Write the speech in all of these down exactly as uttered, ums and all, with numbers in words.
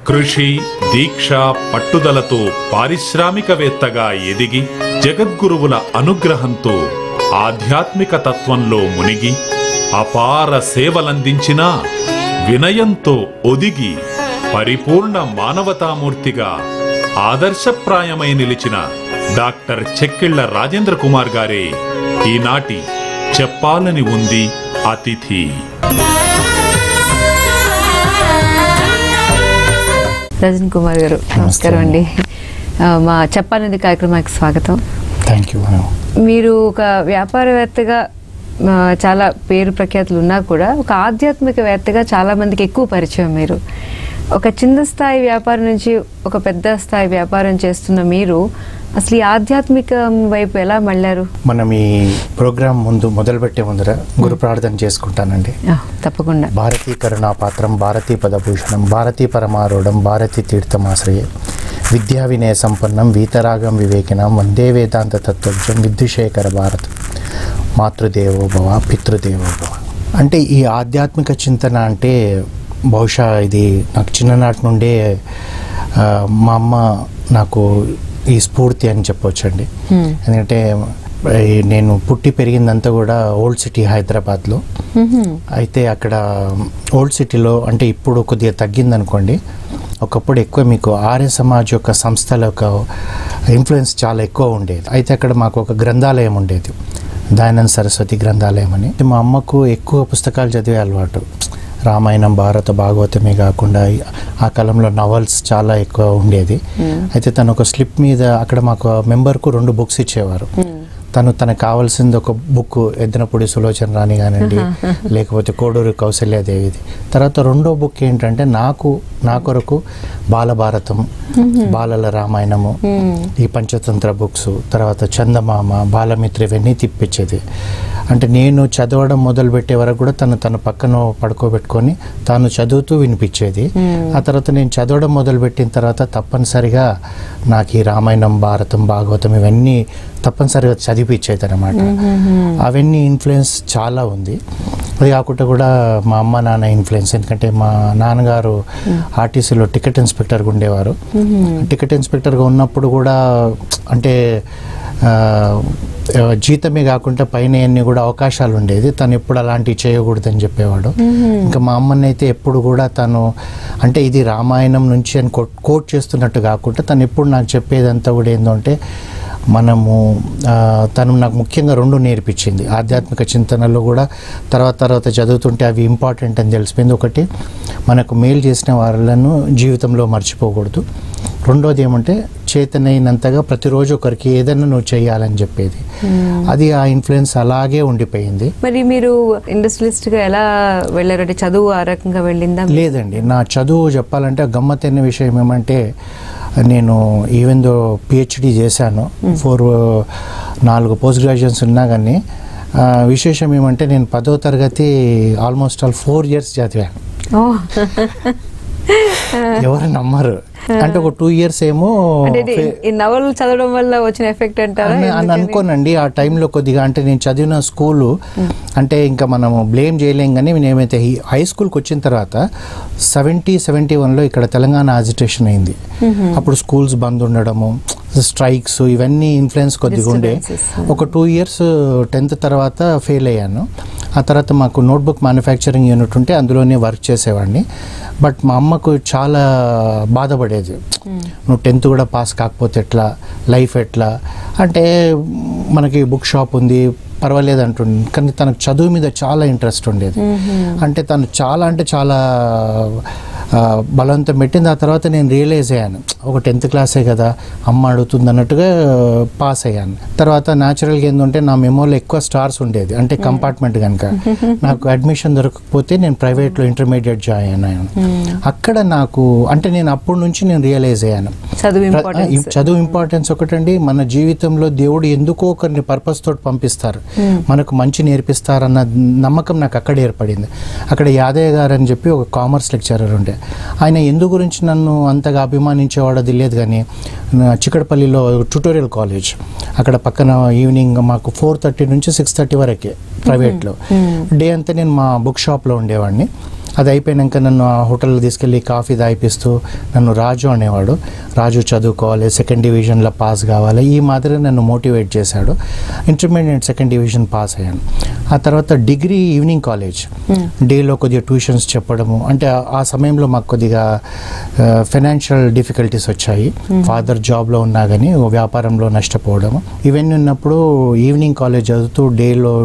కృషి, దీక్ష, పట్టుదలతో పారిశ్రామికవేత్తగా ఎదిగి జగద్గురువుల అనుగ్రహంతో ఆధ్యాత్మిక తత్వంలో మునిగి అపార సేవలందించిన వినయంతో ఒదిగి పరిపూర్ణ మానవతామూర్తిగా ఆదర్శప్రాయమై నిలిచిన డాక్టర్ చెక్కిళ్ల రాజేంద్ర కుమార్ గారే ఈనాటి చెప్పాలని ఉంది అతిథి. రాజన్ కుమార్ గారు నమస్కారం అండి. మా చెప్పాలని కార్యక్రమానికి స్వాగతం. Thank you. మీరు ఒక వ్యాపారవేత్తగా చాలా పేరు ప్రఖ్యాతులు ఉన్నా కూడా ఒక ఆధ్యాత్మికవేత్తగా చాలా మందికి ఎక్కువ పరిచయం. మీరు ఒక చిన్న స్థాయి వ్యాపారం నుంచి ఒక పెద్ద స్థాయి వ్యాపారం చేస్తున్న మీరు అసలు ఈ ఆధ్యాత్మిక వైపు ఎలా మళ్ళారు? మనం ఈ ప్రోగ్రాం ముందు మొదలుపెట్టే ముందర గురు ప్రార్థన చేసుకుంటానండి. తప్పకుండా. భారతీ కరుణాపాత్రం, భారతీ పదభూషణం, భారతీ పరమారూఢం, భారతీ తీర్థమాశ్రయే, విద్యా వినయ సంపన్నం, వీతరాగం వివేకినం, వందే వేదాంత తత్వజ్ఞం, విద్యుశేఖర భారత్, మాతృదేవో భవ, పితృదేవో భవ. అంటే ఈ ఆధ్యాత్మిక చింతన అంటే బహుశా ఇది నాకు చిన్ననాటి నుండే మా అమ్మ నాకు ఈ స్ఫూర్తి అని చెప్పవచ్చండి. ఎందుకంటే నేను పుట్టి పెరిగిందంతా కూడా ఓల్డ్ సిటీ హైదరాబాద్లో. అయితే అక్కడ ఓల్డ్ సిటీలో అంటే ఇప్పుడు కొద్దిగా తగ్గిందనుకోండి, ఒకప్పుడు ఎక్కువ మీకు ఆర్య సమాజ్ యొక్క సంస్థల యొక్క ఇన్ఫ్లుయెన్స్ చాలా ఎక్కువ ఉండేది. అయితే అక్కడ మాకు ఒక గ్రంథాలయం ఉండేది, దయానంద సరస్వతి గ్రంథాలయం అని. మా అమ్మకు ఎక్కువ పుస్తకాలు చదివే అలవాటు. రామాయణం, భారత, భాగవతమే కాకుండా ఆ కాలంలో నవల్స్ చాలా ఎక్కువ ఉండేది. అయితే తను ఒక స్లిప్ మీద అక్కడ మాకు మెంబర్కు రెండు బుక్స్ ఇచ్చేవారు. తను తనకు కావాల్సింది ఒక బుక్ ఎద్దనపూడి సులోచన రాణి కానివ్వండి, లేకపోతే కోడూరు కౌశల్యాదేవిది. తర్వాత రెండో బుక్ ఏంటంటే నాకు నా కొరకు బాలభారతం, బాలల రామాయణము, ఈ పంచతంత్ర బుక్స్, తర్వాత చందమామ, బాలమిత్ర, ఇవన్నీ తిప్పించేది. అంటే నేను చదవడం మొదలు పెట్టే వరకు కూడా తను తన పక్కన పడుకోబెట్టుకొని తాను చదువుతూ వినిపించేది. ఆ తర్వాత నేను చదవడం మొదలుపెట్టిన తర్వాత తప్పనిసరిగా నాకు ఈ రామాయణం, భారతం, భాగవతం ఇవన్నీ తప్పనిసరిగా చదివిపించేది అనమాట. అవన్నీ ఇన్ఫ్లుయెన్స్ చాలా ఉంది. అది కాకుండా కూడా మా అమ్మ నాన్న ఇన్ఫ్లుయెన్స్. ఎందుకంటే మా నాన్నగారు ఆర్టీసీలో టికెట్ ఇన్స్పెక్టర్గా ఉండేవారు. టికెట్ ఇన్స్పెక్టర్గా ఉన్నప్పుడు కూడా అంటే జీతమే కాకుండా పైన అన్ని కూడా అవకాశాలు ఉండేది. తను ఎప్పుడు అలాంటివి చేయకూడదని చెప్పేవాడు. ఇంకా మా అమ్మని అయితే ఎప్పుడు కూడా తను అంటే ఇది రామాయణం నుంచి అని కోట్ చేస్తున్నట్టు కాకుండా తను ఎప్పుడు నాకు చెప్పేదంతా కూడా ఏంటంటే మనము తను నాకు ముఖ్యంగా రెండు నేర్పించింది. ఆధ్యాత్మిక చింతనలో కూడా తర్వాత తర్వాత చదువుతుంటే అవి ఇంపార్టెంట్ అని తెలిసిపోయింది. ఒకటి, మనకు మేలు చేసిన వాళ్ళను జీవితంలో మర్చిపోకూడదు. రెండోది ఏమంటే చేతనైనంతగా ప్రతిరోజు ఒకరికి ఏదైనా నువ్వు చేయాలని చెప్పేది. అది ఆ ఇన్ఫ్లుయెన్స్ అలాగే ఉండిపోయింది. మరి మీరు ఇండస్ట్రియలిస్ట్గా ఎలా వెళ్ళారంటే చదువు ఆ రకంగా వెళ్ళిందా? లేదండి, నా చదువు చెప్పాలంటే గమ్మత్తైన విషయం ఏమంటే నేను ఈవెన్ దో పిహెచ్డి చేశాను, ఫోర్ నాలుగు పోస్ట్ గ్రాడ్యుయేషన్స్ ఉన్నా కానీ విశేషం ఏమంటే నేను పదో తరగతి ఆల్మోస్ట్ ఆల్ ఫోర్ ఇయర్స్ చదివాను. ఎవరు నమ్మరు. అంటే ఒక టూ ఇయర్స్ ఏమో నవలు చదవడం వల్ల వచ్చిన ఎఫెక్ట్ అంటారా అని అనుకోనండి. ఆ టైంలో కొద్దిగా అంటే నేను చదివిన స్కూలు అంటే ఇంకా మనము బ్లేమ్ చేయలేం. కానీ నేనైతే హై స్కూల్కి వచ్చిన తర్వాత సెవెంటీ సెవెంటీ వన్లో ఇక్కడ తెలంగాణ అజిటేషన్ అయింది. అప్పుడు స్కూల్స్ బంద్ ఉండడము, స్ట్రైక్స్, ఇవన్నీ ఇన్ఫ్లుయెన్స్ కొద్దిగా ఉండే. ఒక టూ ఇయర్స్ టెన్త్ తర్వాత ఫెయిల్ అయ్యాను. ఆ తర్వాత మాకు నోట్బుక్ మ్యానుఫ్యాక్చరింగ్ యూనిట్ ఉంటే అందులోనే వర్క్ చేసేవాడిని. బట్ మా అమ్మకు చాలా బాధపడేది, నువ్వు టెన్త్ కూడా పాస్ కాకపోతే ఎట్లా, లైఫ్ ఎట్లా అంటే మనకి బుక్ షాప్ ఉంది పర్వాలేదు అంటుంది. కానీ తనకు చదువు మీద చాలా ఇంట్రెస్ట్ ఉండేది. అంటే తను చాలా అంటే చాలా బలవంతం పెట్టింది. ఆ తర్వాత నేను రియలైజ్ అయ్యాను, ఒక టెన్త్ క్లాసే కదా అమ్మ అడుగుతుంది అన్నట్టుగా పాస్ అయ్యాను. తర్వాత న్యాచురల్గా ఏంటంటే నా మెమోలో ఎక్కువ స్టార్స్ ఉండేది, అంటే కంపార్ట్మెంట్ కనుక నాకు అడ్మిషన్ దొరకకపోతే నేను ప్రైవేట్లో ఇంటర్మీడియట్ జాయిన్ అయ్యాను. అక్కడ నాకు అంటే నేను అప్పటి నుంచి నేను రియలైజ్ అయ్యాను చదువు ఇంపార్టెన్స్. ఒకటండి, మన జీవితంలో దేవుడు ఎందుకో ఒకరిని పర్పస్ తోటి పంపిస్తారు, మనకు మంచి నేర్పిస్తారన్న నమ్మకం నాకు అక్కడ ఏర్పడింది. అక్కడ యాదయ్య గారు అని చెప్పి ఒక కామర్స్ లెక్చరర్ ఉండే, ఆయన ఎందు గురించి నన్ను అంతగా అభిమానించేవాడో తెలియదు. కానీ చిక్కడపల్లిలో ట్యూటోరియల్ కాలేజ్, అక్కడ పక్కన ఈవినింగ్ మాకు ఫోర్ థర్టీ నుంచి సిక్స్ థర్టీ వరకే ప్రైవేట్లో. డే అంతా నేను మా బుక్ షాప్లో ఉండేవాడిని. అది అయిపోయాక నన్ను ఆ హోటల్లో తీసుకెళ్ళి కాఫీ తాగిపిస్తూ నన్ను రాజు అనేవాడు. రాజు చదువుకోవాలి, సెకండ్ డివిజన్లో పాస్ కావాలి, ఈ మాదిరి నన్ను మోటివేట్ చేశాడు. ఇంటర్మీడియట్ సెకండ్ డివిజన్ పాస్ అయ్యాను. ఆ తర్వాత డిగ్రీ ఈవినింగ్ కాలేజ్, డేలో కొద్దిగా ట్యూషన్స్ చెప్పడము. అంటే ఆ సమయంలో మాకు కొద్దిగా ఫైనాన్షియల్ డిఫికల్టీస్ వచ్చాయి. ఫాదర్ జాబ్లో ఉన్నా కానీ వ్యాపారంలో నష్టపోవడము ఇవన్నీ ఉన్నప్పుడు ఈవినింగ్ కాలేజ్ చదువుతూ డేలో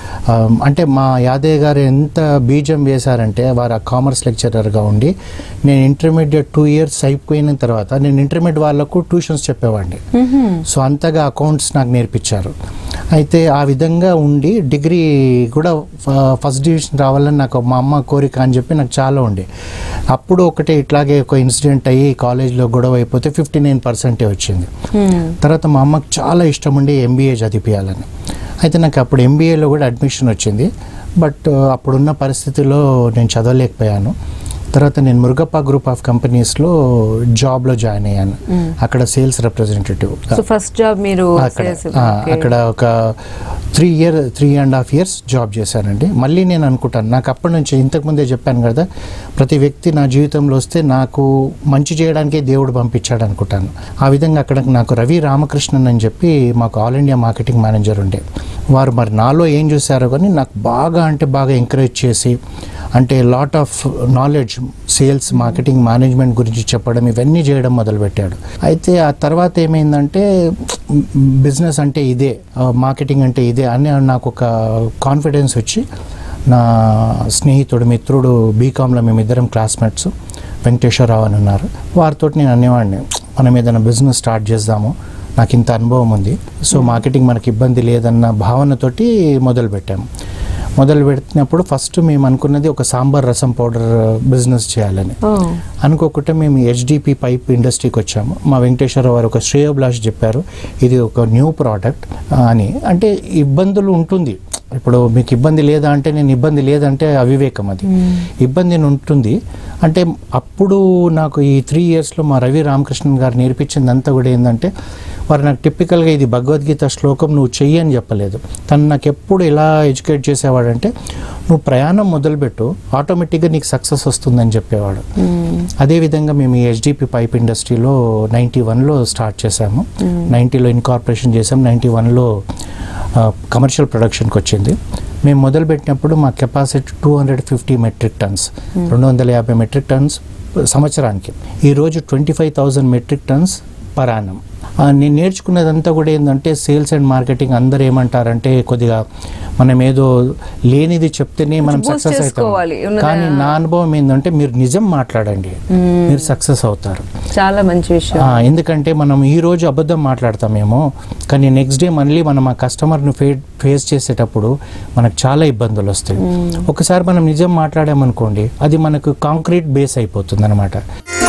అంటే మా యాదయ్య గారు ఎంత బీజం వేశారంటే వారు ఆ కామర్స్ లెక్చరర్గా ఉండి నేను ఇంటర్మీడియట్ టూ ఇయర్స్ అయిపోయిన తర్వాత నేను ఇంటర్మీడియట్ వాళ్ళకు ట్యూషన్స్ చెప్పేవాడిని. సో అంతగా అకౌంట్స్ నాకు నేర్పించారు. అయితే ఆ విధంగా ఉండి డిగ్రీ కూడా ఫస్ట్ డివిజన్ రావాలని నాకు మా అమ్మ కోరిక అని చెప్పి నాకు చాలా ఉండే. అప్పుడు ఒకటే ఇట్లాగే ఒక ఇన్సిడెంట్ అయ్యి కాలేజ్లో గొడవ అయిపోతే ఫిఫ్టీ నైన్ పర్సెంటే వచ్చింది. తర్వాత మా అమ్మకు చాలా ఇష్టం ఉండి ఎంబీఏ చదివించాలని. అయితే నాకు అప్పుడు ఎంబీఏలో కూడా అడ్మిషన్ వచ్చింది. బట్ అప్పుడున్న పరిస్థితిలో నేను చదవలేకపోయాను. తర్వాత నేను మురుగప్ప గ్రూప్ ఆఫ్ కంపెనీస్లో జాబ్లో జాయిన్ అయ్యాను. అక్కడ సేల్స్ రిప్రజెంటేటివ్. ఫస్ట్ జాబ్ మీరు అక్కడ ఒక three year three and half years job చేశానండి. మళ్ళీ నేను అనుకుంటాను నాకు అప్పటి నుంచి ఇంతకుముందే చెప్పాను కదా, ప్రతి వ్యక్తి నా జీవితంలో వస్తే నాకు మంచి చేయడానికే దేవుడు పంపించాడు అనుకుంటాను. ఆ విధంగా అక్కడ నాకు రవి రామకృష్ణన్ అని చెప్పి మాకు ఆల్ ఇండియా మార్కెటింగ్ మేనేజర్ ఉండే. వారు మరి నాలో ఏం చూశారో కానీ నాకు బాగా అంటే బాగా ఎంకరేజ్ చేసి, అంటే lot of knowledge sales marketing management గురించి చెప్పడం ఇవన్నీ చేయడం మొదలుపెట్టాడు. అయితే ఆ తర్వాత ఏమైందంటే బిజినెస్ అంటే ఇదే, మార్కెటింగ్ అంటే ఇదే అని నాకు ఒక కాన్ఫిడెన్స్ వచ్చి నా స్నేహితుడు మిత్రుడు బీకామ్లో మేమిద్దరం క్లాస్మేట్స్ వెంకటేశ్వరరావు అని ఉన్నారు. వారితో నేను అనేవాడిని మనం ఏదైనా బిజినెస్ స్టార్ట్ చేద్దాము, నాకు ఇంత అనుభవం ఉంది, సో మార్కెటింగ్ మనకి ఇబ్బంది లేదన్న భావనతోటి మొదలుపెట్టాము. మొదలు పెట్టినప్పుడు ఫస్ట్ మేము అనుకున్నది ఒక సాంబార్ రసం పౌడర్ బిజినెస్ చేయాలని. అనుకోకుండా మేము హెచ్డిపి పైప్ ఇండస్ట్రీకి వచ్చాము. మా వెంకటేశ్వర వారు ఒక శ్రేయోభిలాష్ చెప్పారు, ఇది ఒక న్యూ ప్రోడక్ట్ అని. అంటే ఇబ్బందులు ఉంటుంది, ఇప్పుడు మీకు ఇబ్బంది లేదా అంటే నేను ఇబ్బంది లేదంటే అవివేకం, అది ఇబ్బంది ఉంటుంది. అంటే అప్పుడు నాకు ఈ త్రీ ఇయర్స్లో మా రవి రామకృష్ణన్ గారు నేర్పించింది అంతా కూడా ఏంటంటే, వారు నాకు టిపికల్గా ఇది భగవద్గీత శ్లోకం నువ్వు చెయ్యి అని చెప్పలేదు. తను నాకు ఎప్పుడు ఎలా ఎడ్యుకేట్ చేసేవాడంటే, నువ్వు ప్రయాణం మొదలుపెట్టు ఆటోమేటిక్గా నీకు సక్సెస్ వస్తుందని చెప్పేవాడు. అదేవిధంగా మేము ఈ హెచ్డిపి పైప్ ఇండస్ట్రీలో నైంటీ వన్లో స్టార్ట్ చేసాము. నైంటీలో ఇన్కార్పొరేషన్ చేసాము, నైంటీ వన్లో కమర్షియల్ ప్రొడక్షన్కి వచ్చింది. మేము మొదలుపెట్టినప్పుడు మా capacity two hundred fifty metric tons రెండు వందల యాభై మెట్రిక్ టన్స్ సంవత్సరానికి. ఈరోజు twenty five thousand metric tons per annum. నేను నేర్చుకున్నదంతా కూడా ఏంటంటే సేల్స్ అండ్ మార్కెటింగ్ అందరు ఏమంటారంటే కొద్దిగా మనం ఏదో లేనిది చెప్తేనే మనం సక్సెస్ అవుతాం. కానీ నా అనుభవం ఏంటంటే మీరు నిజం మాట్లాడండి, మీరు సక్సెస్ అవుతారు. చాలా మంచి విషయం. ఎందుకంటే మనం ఈ రోజు అబద్ధం మాట్లాడతామేమో, కానీ నెక్స్ట్ డే మళ్ళీ మనం ఆ కస్టమర్ను ఫే ఫేస్ చేసేటప్పుడు మనకు చాలా ఇబ్బందులు వస్తాయి. ఒకసారి మనం నిజం మాట్లాడామనుకోండి, అది మనకు కాంక్రీట్ బేస్ అయిపోతుంది అనమాట.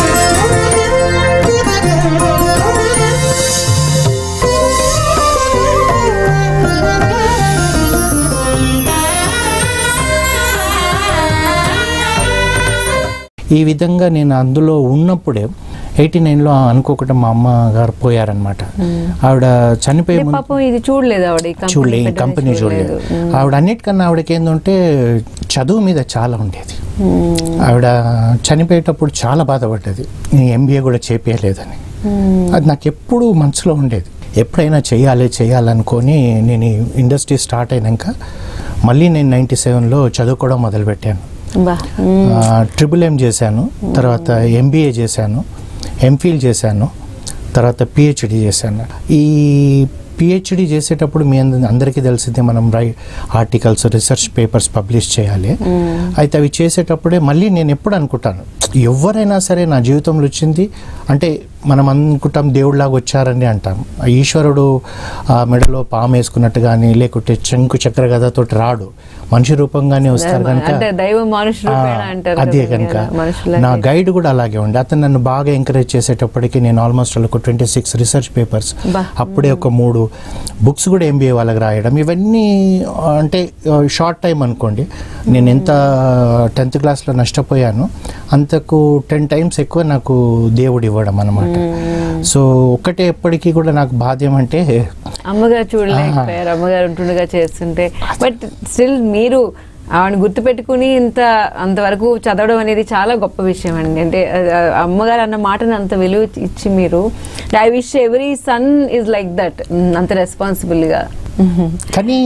ఈ విధంగా నేను అందులో ఉన్నప్పుడే ఎయిటీ నైన్లో అనుకోకుండా మా అమ్మ గారు పోయారనమాట. ఆవిడ చనిపోయే ముందు ఇది చూడలేదు, ఆవిడ చూడలేదు, కంపెనీ చూడలేదు. ఆవిడ అన్నిటికన్నా ఆవిడకి ఏంటంటే చదువు మీద చాలా ఉండేది. ఆవిడ చనిపోయేటప్పుడు చాలా బాధపడ్డది, నేను ఎంబీఏ కూడా చేపించలేదని. అది నాకు ఎప్పుడూ మనసులో ఉండేది. ఎప్పుడైనా చేయాలి చేయాలనుకొని నేను ఇండస్ట్రీ స్టార్ట్ అయినాక మళ్ళీ నేను నైంటీ సెవెన్లో చదువుకోవడం మొదలుపెట్టాను. ట్రిపుల్ ఎం చేశాను, తర్వాత ఎంబీఏ చేశాను, ఎంఫిల్ చేశాను, తర్వాత పిహెచ్డి చేశాను. ఈ పిహెచ్డి చేసేటప్పుడు మీ అందరికీ తెలిసిందే మనం write articles research papers publish చేయాలి. అయితే అవి చేసేటప్పుడే మళ్ళీ నేను ఎప్పుడు అనుకుంటాను, ఎవరైనా సరే నా జీవితంలో వచ్చింది అంటే మనం అనుకుంటాం దేవుడిలాగా వచ్చారని అంటాం. ఈశ్వరుడు ఆ మెడలో పాము వేసుకున్నట్టు కానీ లేకుంటే శంకు చక్ర గదతో రాడు, మనిషి రూపంగానే వస్తారు కనుక అదే కనుక నా గైడ్ కూడా అలాగే ఉండే. అతను నన్ను బాగా ఎంకరేజ్ చేసేటప్పటికి నేను ఆల్మోస్ట్ ఒక ట్వంటీ సిక్స్ రీసెర్చ్ పేపర్స్, అప్పుడే ఒక మూడు బుక్స్ కూడా ఎంబీఏ వాళ్ళకి రాయడం, ఇవన్నీ అంటే షార్ట్ టైం అనుకోండి. నేను ఎంత టెన్త్ క్లాస్లో నష్టపోయాను అంతకు టెన్ టైమ్స్ ఎక్కువ నాకు దేవుడు ఇవ్వడం అనమాట. సో ఒక్కటే ఎప్పటికీ కూడా నాకు బాధ ఏమంటే అమ్మగారు చూడలేకపోయారు, అమ్మగారు ఉంటుండగా చేస్తుంటే. బట్ స్టిల్ మీరు ఆవిడ గుర్తుపెట్టుకుని ఇంత అంతవరకు చదవడం అనేది చాలా గొప్ప విషయం అండి. అంటే అమ్మగారు అన్న మాటను అంత విలువ ఇచ్చి మీరు, I wish every son is like that, అంత రెస్పాన్సిబుల్గా. కానీ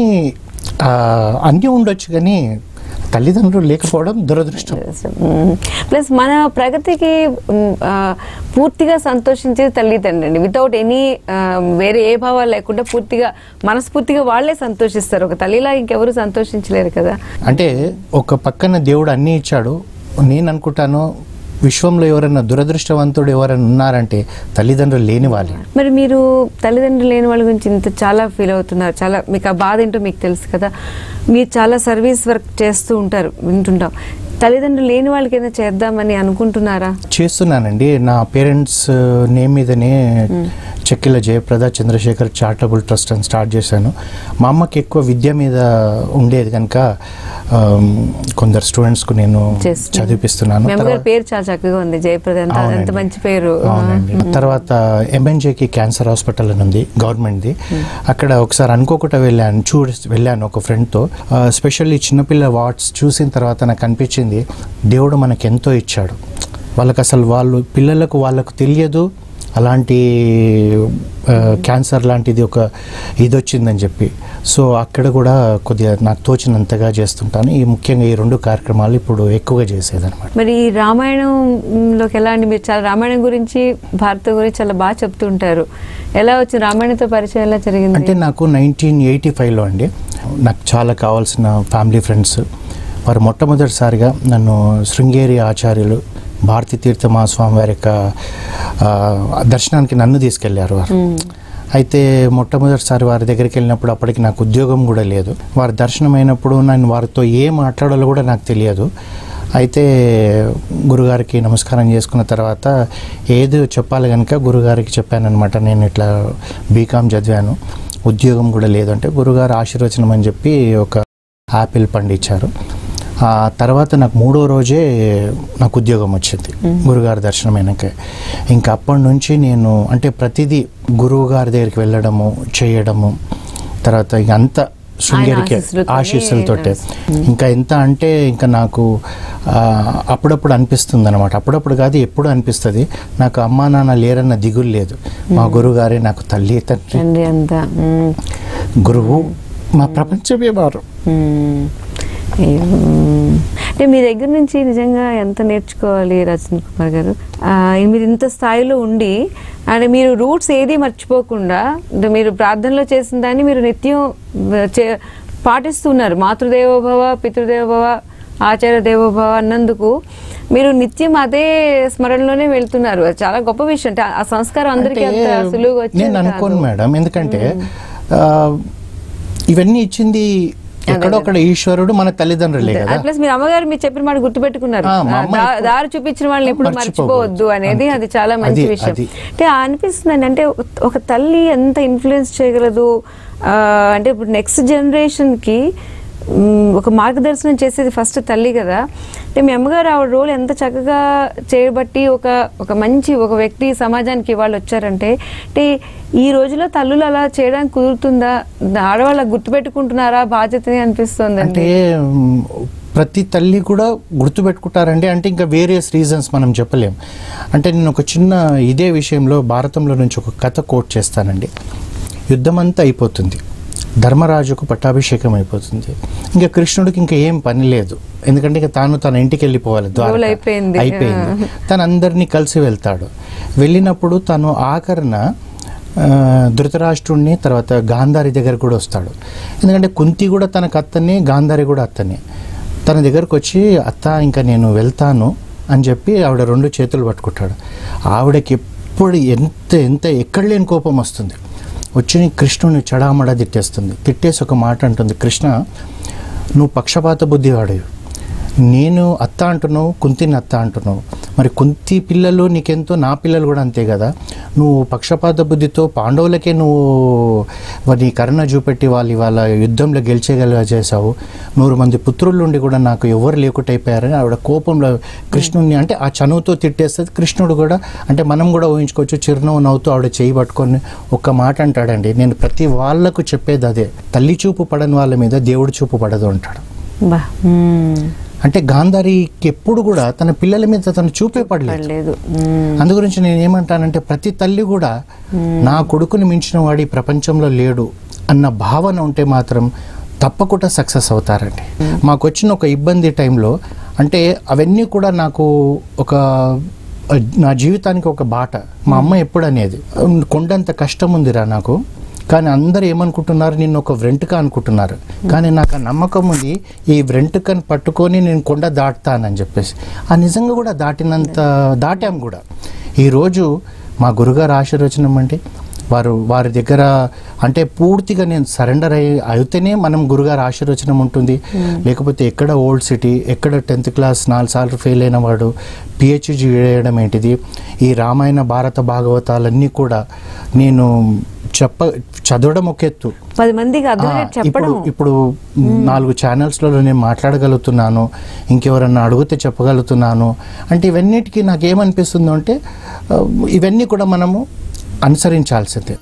అన్నీ ఉండొచ్చు కానీ తల్లిదండ్రులు లేకపోవడం దురదృష్టం. ప్లస్ మన ప్రగతికి పూర్తిగా సంతోషించేది తల్లిదండ్రులు అండి. వితౌట్ ఎనీ వేరే ఏ భావాలు లేకుండా పూర్తిగా మనస్ఫూర్తిగా వాళ్ళే సంతోషిస్తారు. ఒక తల్లిలా ఇంకెవరు సంతోషించలేరు కదా. అంటే ఒక పక్కన దేవుడు అన్నీ ఇచ్చాడు, నేను అనుకుంటాను విశ్వంలో ఎవరైనా దురదృష్టవంతుడు ఎవరైనా ఉన్నారంటే తల్లిదండ్రులు లేని వాళ్ళే. మరి మీరు తల్లిదండ్రులు లేని వాళ్ళ గురించి ఇంత చాలా ఫీల్ అవుతున్నారు, చాలా మీకు ఆ బాధ ఏంటో మీకు తెలుసు కదా. మీరు చాలా సర్వీస్ వర్క్ చేస్తూ ఉంటారు, వింటుంటాం. తల్లిదండ్రులు లేని వాళ్ళకి ఏదైనా చేద్దామని అనుకుంటున్నారా? చేస్తున్నానండి. నా పేరెంట్స్ నేమ్ మీదనే చెక్కిల జయప్రద చంద్రశేఖర్ చారిటబుల్ ట్రస్ట్ అని స్టార్ట్ చేశాను. మా అమ్మకి ఎక్కువ విద్య మీద ఉండేది కనుక కొందరు స్టూడెంట్స్కు నేను చదివిపిస్తున్నాను. పేరు చాలా చక్కగా ఉంది, జయప్రద, ఎంత మంచి పేరు. అవునండి. తర్వాత ఎంఎన్జేకి క్యాన్సర్ హాస్పిటల్ అని ఉంది గవర్నమెంట్ది, అక్కడ ఒకసారి అనుకోకుండా వెళ్ళాను, చూసి వెళ్ళాను ఒక ఫ్రెండ్తో. స్పెషల్లీ చిన్నపిల్ల వార్డ్స్ చూసిన తర్వాత నాకు అనిపించింది దేవుడు మనకు ఎంతో ఇచ్చాడు. వాళ్ళకి అసలు వాళ్ళు పిల్లలకు వాళ్ళకు తెలియదు అలాంటి క్యాన్సర్ లాంటిది ఒక ఇది వచ్చిందని చెప్పి. సో అక్కడ కూడా కొద్దిగా నాకు తోచినంతగా చేస్తుంటాను. ఈ ముఖ్యంగా ఈ రెండు కార్యక్రమాలు ఇప్పుడు ఎక్కువగా చేసేదన్నమాట. మరి ఈ రామాయణంలోకి ఎలా అండి? మీరు చాలా రామాయణం గురించి భారతం గురించి చాలా బాగా చెప్తుంటారు. ఎలా వచ్చింది రామాయణంతో పరిచయం, ఎలా జరిగింది? అంటే నాకు నైన్టీన్ ఎయిటీ ఫైవ్లో అండి నాకు చాలా కావాల్సిన ఫ్యామిలీ ఫ్రెండ్స్ వారు మొట్టమొదటిసారిగా నన్ను శృంగేరి ఆచార్యులు భారతీ తీర్థ మహాస్వామి వారి యొక్క దర్శనానికి నన్ను తీసుకెళ్లారు వారు. అయితే మొట్టమొదటిసారి వారి దగ్గరికి వెళ్ళినప్పుడు అప్పటికి నాకు ఉద్యోగం కూడా లేదు. వారి దర్శనం అయినప్పుడు నేను వారితో ఏం మాట్లాడాలో కూడా నాకు తెలియదు. అయితే గురుగారికి నమస్కారం చేసుకున్న తర్వాత ఏదో చెప్పాలి కనుక గురుగారికి చెప్పానమాట, నేను ఇట్లా బీకామ్ చదివాను, ఉద్యోగం కూడా లేదంటే గురుగారు ఆశీర్వచనం అని చెప్పి ఒక యాపిల్ పండు ఇచ్చారు. ఆ తర్వాత నాకు మూడో రోజే నాకు ఉద్యోగం వచ్చింది గురుగారి దర్శనం అయినాక. ఇంకా అప్పటి నుంచి నేను అంటే ప్రతిదీ గురువు గారి దగ్గరికి వెళ్ళడము చేయడము, తర్వాత ఇక అంత శృంగేరికి ఆశీస్సులతోటే. ఇంకా ఎంత అంటే ఇంకా నాకు అప్పుడప్పుడు అనిపిస్తుంది అనమాట, అప్పుడప్పుడు కాదు ఎప్పుడు అనిపిస్తుంది, నాకు అమ్మా నాన్న లేరన్న దిగులు లేదు. మా గురుగారే నాకు తల్లి తండ్రి, గురువు, మా ప్రపంచమే వారు. అంటే మీ దగ్గర నుంచి నిజంగా ఎంత నేర్చుకోవాలి రచన కుమార్ గారు. మీరు ఇంత స్థాయిలో ఉండి అంటే మీరు రూట్స్ ఏది మర్చిపోకుండా మీరు ప్రార్థనలో చేసిన దాన్ని మీరు నిత్యం పాటిస్తున్నారు. మాతృదేవోభవ, పితృదేవోభవ, ఆచార్య దేవోభవ అన్నందుకు మీరు నిత్యం అదే స్మరణలోనే వెళ్తున్నారు. చాలా గొప్ప విషయం. అంటే ఆ సంస్కారం అందరికీ అంత సులువుగా వచ్చింది నేను అనుకోను మేడం. ఎందుకంటే ఇవన్నీ ఇచ్చింది ఎక్కడొక్కడ ఈశ్వరుడు, మన తల్లిదండ్రులే కదా. ప్లస్ మీరు అమ్మగారు మీరు చెప్పిన మాట గుర్తుపెట్టుకున్నారు, దారి చూపించిన వాళ్ళని ఎప్పుడు మర్చిపోవద్దు అనేది, అది చాలా మంచి విషయం. అంటే అనిపిస్తుంది అంటే ఒక తల్లి ఎంత ఇన్ఫ్లుయెన్స్ చేయగలదు. అంటే ఇప్పుడు నెక్స్ట్ జనరేషన్ కి ఒక మార్గదర్శనం చేసేది ఫస్ట్ తల్లి కదా. అంటే మీ అమ్మగారు ఆవిడ రోల్ ఎంత చక్కగా చేయబట్టి ఒక ఒక మంచి ఒక వ్యక్తి సమాజానికి వాళ్ళు వచ్చారంటే, అంటే ఈ రోజులో తల్లులు అలా చేయడానికి కుదురుతుందా? ఆడవాళ్ళ గుర్తుపెట్టుకుంటున్నారా బాధ్యతని అనిపిస్తుంది. అంటే ప్రతి తల్లి కూడా గుర్తుపెట్టుకుంటారండి. అంటే ఇంకా వేరియస్ రీజన్స్ మనం చెప్పలేం. అంటే నేను ఒక చిన్న ఇదే విషయంలో భారతంలో నుంచి ఒక కథ కోట్ చేస్తానండి. యుద్ధం అంతా అయిపోతుంది, ధర్మరాజుకు పట్టాభిషేకం అయిపోతుంది, ఇంకా కృష్ణుడికి ఇంకా ఏం పని లేదు, ఎందుకంటే ఇంకా తాను తన ఇంటికి వెళ్ళిపోవాలి, ద్వారక అయిపోయింది. తను అందరినీ కలిసి వెళ్తాడు. వెళ్ళినప్పుడు తను ఆఖరణ ధృతరాష్ట్రుడిని తర్వాత గాంధారి దగ్గర కూడా వస్తాడు. ఎందుకంటే కుంతి కూడా తనకు అత్తనే, గాంధారి కూడా అత్తనే. తన దగ్గరకు వచ్చి అత్త ఇంకా నేను వెళ్తాను అని చెప్పి ఆవిడ రెండు చేతులు పట్టుకుంటాడు. ఆవిడకి ఎప్పుడు ఎంత ఎంత ఎక్కడ లేని కోపం వస్తుంది. వచ్చి కృష్ణుని చడామడా తిట్టేస్తుంది. తిట్టేసి ఒక మాట అంటుంది, కృష్ణ నువ్వు పక్షపాత బుద్ధి వాడేవి, నేను అత్త అంటున్నావు, కుంతిని అత్త అంటున్నావు. మరి కుంతి పిల్లలు నీకెంతో, నా పిల్లలు కూడా అంతే కదా. నువ్వు పక్షపాత బుద్ధితో పాండవులకే నువ్వు నీ కరుణ చూపెట్టి వాళ్ళు ఇవాళ యుద్ధంలో గెలిచేగలిగా చేశావు. నూరు మంది పుత్రులు ఉండి కూడా నాకు ఎవరు లేకుంటైపోయారని ఆవిడ కోపంలో కృష్ణుడిని అంటే ఆ చనువుతో తిట్టేస్తుంది. కృష్ణుడు కూడా అంటే మనం కూడా ఊహించుకోవచ్చు, చిరునవ్వు నవ్వుతూ ఆవిడ చేయి పట్టుకొని ఒక్క మాట అంటాడండి, నేను ప్రతి వాళ్ళకు చెప్పేది అదే, తల్లి చూపు పడని వాళ్ళ మీద దేవుడు చూపు పడదు అంటాడు. అంటే గాంధారికి ఎప్పుడు కూడా తన పిల్లల మీద తను చూపే పడలేదు. అందు గురించి నేను ఏమంటానంటే ప్రతి తల్లి కూడా నా కొడుకుని మించిన వాడి ప్రపంచంలో లేడు అన్న భావన ఉంటే మాత్రం తప్పకుండా సక్సెస్ అవుతారండి. మాకు వచ్చిన ఒక ఇబ్బంది టైంలో అంటే అవన్నీ కూడా నాకు ఒక నా జీవితానికి ఒక బాట. మా అమ్మ ఎప్పుడు అనేది, కొండంత కష్టం ఉందిరా నాకు, కానీ అందరూ ఏమనుకుంటున్నారు, నిన్ను ఒక వెంట్రుక అనుకుంటున్నారు, కానీ నాకు ఆ నమ్మకం ఉంది ఈ వెంట్రుకను పట్టుకొని నేను కొండ దాటుతానని చెప్పేసి. ఆ నిజంగా కూడా దాటినంత దాటాం కూడా. ఈరోజు మా గురుగారు ఆశీర్వచనం అంటే వారు వారి దగ్గర అంటే పూర్తిగా నేను సరెండర్ అయ్యి అయితేనే మనం గురుగారు ఆశీర్వచనం ఉంటుంది. లేకపోతే ఎక్కడ ఓల్డ్ సిటీ, ఎక్కడ టెన్త్ క్లాస్ నాలుగు సార్లు ఫెయిల్ అయిన వాడు పిహెచ్డి చేయడం ఏంటిది, ఈ రామాయణ భారత భాగవతాలన్నీ కూడా నేను చెప్ప చదవడం ఒక ఎత్తు, పది మందికి ఇప్పుడు ఇప్పుడు నాలుగు ఛానల్స్లో నేను మాట్లాడగలుగుతున్నాను, ఇంకెవరన్నా అడిగితే చెప్పగలుగుతున్నాను. అంటే ఇవన్నిటికీ నాకేమనిపిస్తుందో అంటే ఇవన్నీ కూడా మనము అనుసరించాల్సిందే.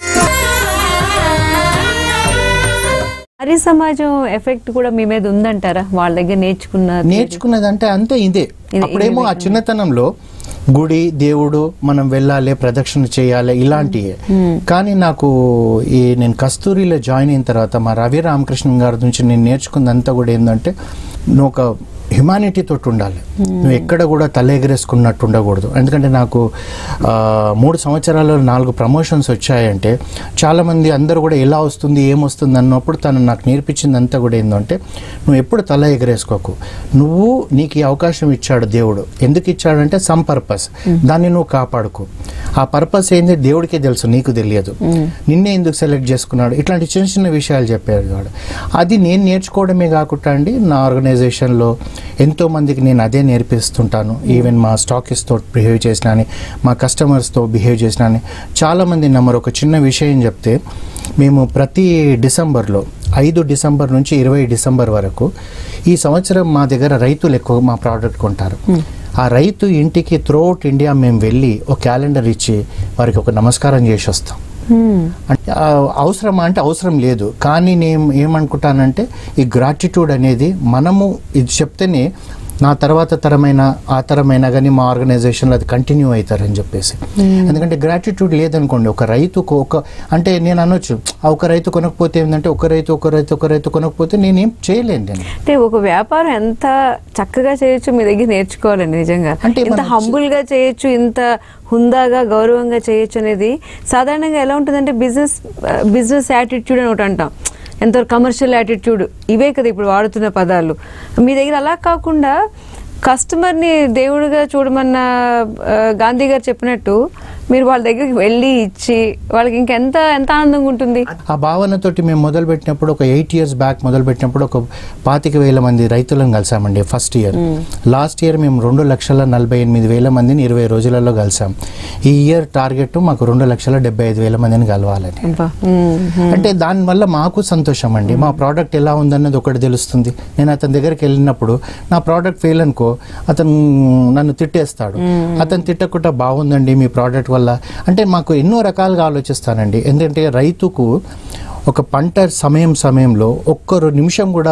హరి సమాజం ఎఫెక్ట్ కూడా మీ మీద ఉందంటారా? వాళ్ళ దగ్గర నేర్చుకున్న నేర్చుకున్నదంటే అంతే ఇదే. అప్పుడేమో ఆ చిన్నతనంలో గుడి, దేవుడు, మనం వెళ్ళాలి, ప్రదక్షిణ చేయాలి ఇలాంటివే. కానీ నాకు ఈ నేను కస్తూరిలో జాయిన్ అయిన తర్వాత మా రవి రామకృష్ణ గారి నుంచి నేను నేర్చుకున్నదంతా కూడా ఏంటంటే నువ్వు ఒక హ్యుమానిటీ తోటి ఉండాలి. నువ్వు ఎక్కడ కూడా తల ఎగరేసుకున్నట్టు ఉండకూడదు. ఎందుకంటే నాకు మూడు సంవత్సరాల్లో నాలుగు ప్రమోషన్స్ వచ్చాయంటే చాలామంది అందరూ కూడా ఎలా వస్తుంది ఏమొస్తుంది అన్నప్పుడు తను నాకు నేర్పించిందంతా కూడా ఏంటంటే నువ్వు ఎప్పుడు తల ఎగరేసుకోకు. నువ్వు నీకు ఈ అవకాశం ఇచ్చాడు దేవుడు, ఎందుకు ఇచ్చాడంటే సమ్ పర్పస్, దాన్ని నువ్వు కాపాడుకో. ఆ పర్పస్ ఏంది దేవుడికే తెలుసు, నీకు తెలియదు. నిన్నే ఎందుకు సెలెక్ట్ చేసుకున్నాడు, ఇట్లాంటి చిన్న చిన్న విషయాలు చెప్పాడు వాడు. అది నేను నేర్చుకోవడమే కాకుండా అండి నా ఆర్గనైజేషన్లో ఎంతో మందికి నేను అదే నేర్పిస్తుంటాను. ఈవెన్ మా స్టాకిస్తో బిహేవ్ చేసినాని, మా కస్టమర్స్తో బిహేవ్ చేసినాని చాలామంది నమ్మరు. ఒక చిన్న విషయం చెప్తే, మేము ప్రతి డిసెంబర్లో ఐదు డిసెంబర్ నుంచి ఇరవై డిసెంబర్ వరకు ఈ సంవత్సరం మా దగ్గర రైతులు ఎక్కువ మా ప్రోడక్ట్ కొంటారు. ఆ రైతు ఇంటికి త్రూఅవుట్ ఇండియా మేము వెళ్ళి ఒక క్యాలెండర్ ఇచ్చి వారికి ఒక నమస్కారం చేసి వస్తాం. అంటే అవసరమా అంటే అవసరం లేదు, కానీ నేను ఏమనుకుంటానంటే ఈ గ్రాటిట్యూడ్ అనేది మనము ఇది చెప్తేనే నా తర్వాత తరమైన ఆ తరమైనా కానీ మా ఆర్గనైజేషన్లో అది కంటిన్యూ అవుతారని చెప్పేసి. ఎందుకంటే గ్రాటిట్యూడ్ లేదనుకోండి, ఒక రైతుకు ఒక అంటే నేను అనొచ్చు ఒక రైతు కొనకపోతే ఏంటంటే ఒక రైతు ఒక రైతు ఒక రైతు కొనకపోతే నేనేం చేయలేను. నేను అంటే ఒక వ్యాపారం ఎంత చక్కగా చేయొచ్చు మీ దగ్గర నేర్చుకోవాలండి నిజంగా. అంటే ఇంత హంబుల్గా చేయొచ్చు, ఇంత హుందాగా గౌరవంగా చేయొచ్చు అనేది సాధారణంగా ఎలా ఉంటుందంటే బిజినెస్ బిజినెస్ యాటిట్యూడ్ అని ఒకటి అంటాం, ఎంత కమర్షియల్ యాటిట్యూడ్, ఇవే కదా ఇప్పుడు వాడుతున్న పదాలు. మీ దగ్గర అలా కాకుండా కస్టమర్ని దేవుడిగా చూడమన్న గాంధీ గారు చెప్పినట్టు మీరు వాళ్ళ దగ్గరికి వెళ్ళి ఇచ్చి వాళ్ళకి ఇంకెంత ఎంత ఆనందంగా ఉంటుంది. ఆ భావనతోటి మేము మొదలు పెట్టినప్పుడు ఒక ఎయిట్ ఇయర్స్ బ్యాక్ మొదలు పెట్టినప్పుడు ఒక పాతిక వేల మంది రైతులను కలిసామండి ఫస్ట్ ఇయర్. లాస్ట్ ఇయర్ మేము రెండు లక్షల నలభై ఎనిమిది వేల మందిని ఇరవై రోజులలో కలిసాం. ఈ ఇయర్ టార్గెట్ మాకు రెండు లక్షల డెబ్బై ఐదు వేల మందిని కలవాలని. అంటే దానివల్ల మాకు సంతోషం అండి. మా ప్రోడక్ట్ ఎలా ఉందన్నది ఒకటి తెలుస్తుంది. నేను అతని దగ్గరికి వెళ్ళినప్పుడు నా ప్రోడక్ట్ ఫెయిల్ అనుకో అతను నన్ను తిట్టేస్తాడు. అతను తిట్టకుండా బాగుందండి మీ ప్రోడక్ట్ వల్ల అంటే మాకు ఎన్నో రకాలుగా ఆలోచిస్తానండి. ఎందుకంటే రైతుకు ఒక పంట సమయం సమయంలో ఒక్క నిమిషం కూడా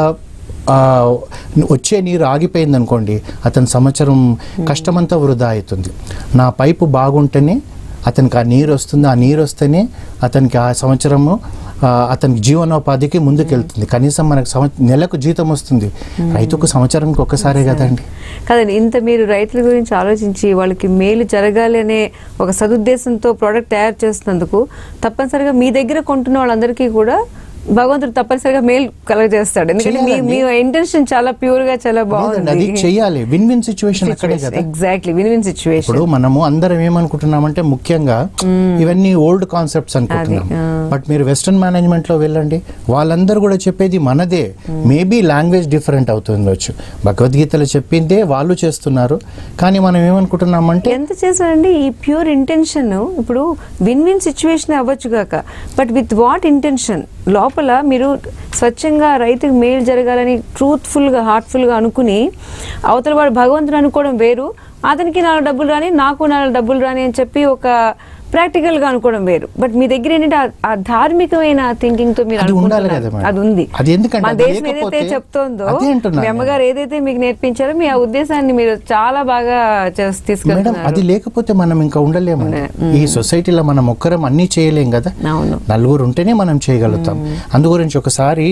వచ్చే నీరు ఆగిపోయింది అనుకోండి, అతని సంవత్సరం కష్టమంతా వృధా అవుతుంది. నా పైపు బాగుంటేనే అతనికి ఆ నీరు వస్తుంది, ఆ నీరు వస్తేనే అతనికి ఆ సంవత్సరము అతనికి జీవనోపాధికి ముందుకెళ్తుంది. కనీసం మనకు సంవత్సరం నెలకు జీతం వస్తుంది. రైతుకు సంవత్సరానికి ఒక్కసారే కదండి. కదండి, ఇంత మీరు రైతుల గురించి ఆలోచించి వాళ్ళకి మేలు జరగాలి అనే ఒక సదుద్దేశంతో ప్రోడక్ట్ తయారు చేస్తున్నందుకు తప్పనిసరిగా మీ దగ్గర కొంటున్న వాళ్ళందరికీ కూడా భగవంతుడు తప్పనిసరిగా మేల్ కలెక్ట్ చేస్తాడు. ఎందుకంటే మీ మీ ఇంటెన్షన్ చాలా ప్యూర్ గా చాలా బాగుంది. అది చెయ్యాలి. విన్ విన్ సిచ్యువేషన్ అక్కడే కదా. Exactly win win situation. ఇప్పుడు మనము అందరం ఏమనుకుంటున్నామంటే ముఖ్యంగా ఇవన్నీ ఓల్డ్ కాన్సెప్ట్స్ అనుకుంటున్నాం. బట్ మీరు వెస్టర్న్ మేనేజ్మెంట్ లో వెళ్ళండి, వాళ్ళందరూ కూడా చెప్పేది మనదే. మేబీ లాంగ్వేజ్ డిఫరెంట్ అవుతుండొచ్చు, భగవద్గీతలో చెప్పిందే వాళ్ళు చేస్తున్నారు. కానీ మనం ఏమనుకుంటున్నామంటే ఎంత చేశారండి ఈ ప్యూర్ ఇంటెన్షన్. ఇప్పుడు విన్ విన్ సిచ్యువేషన్ అవ్వచ్చు కాక, బట్ విత్ వాట్ ఇంటెన్షన్? లోపల మీరు స్వచ్ఛంగా రైతుకు మేలు జరగాలని ట్రూత్ఫుల్గా హార్ట్ఫుల్గా అనుకుని అవతల వాడు భగవంతుడు అనుకోవడం వేరు, అతనికి నాలుగు డబ్బులు రాని నాకు నాలుగు డబ్బులు రాని అని చెప్పి ఒక ప్రాక్టికల్ గా అనుకోవడం వేరు. బట్ మీ దగ్గర ఏంటంటే ఆ ధార్మికమైన థింకింగ్ తో మీరు అనుకుంటున్నారు, అది ఉంది. మా దేశం ఏదైతే చెప్తోందో, మీ అమ్మగారు ఏదైతే మీకు నేర్పించారో మీ ఆ ఉద్దేశాన్ని మీరు చాలా బాగా తీసుకెళ్తున్నారు. అది లేకపోతే మనం ఇంకా ఉండలేము. ఈ సొసైటీలో మనం ఒక్కరం అన్ని చేయలేం కదా, నలుగురు ఉంటేనే మనం చేయగలుగుతాం. అందు గురించి ఒకసారి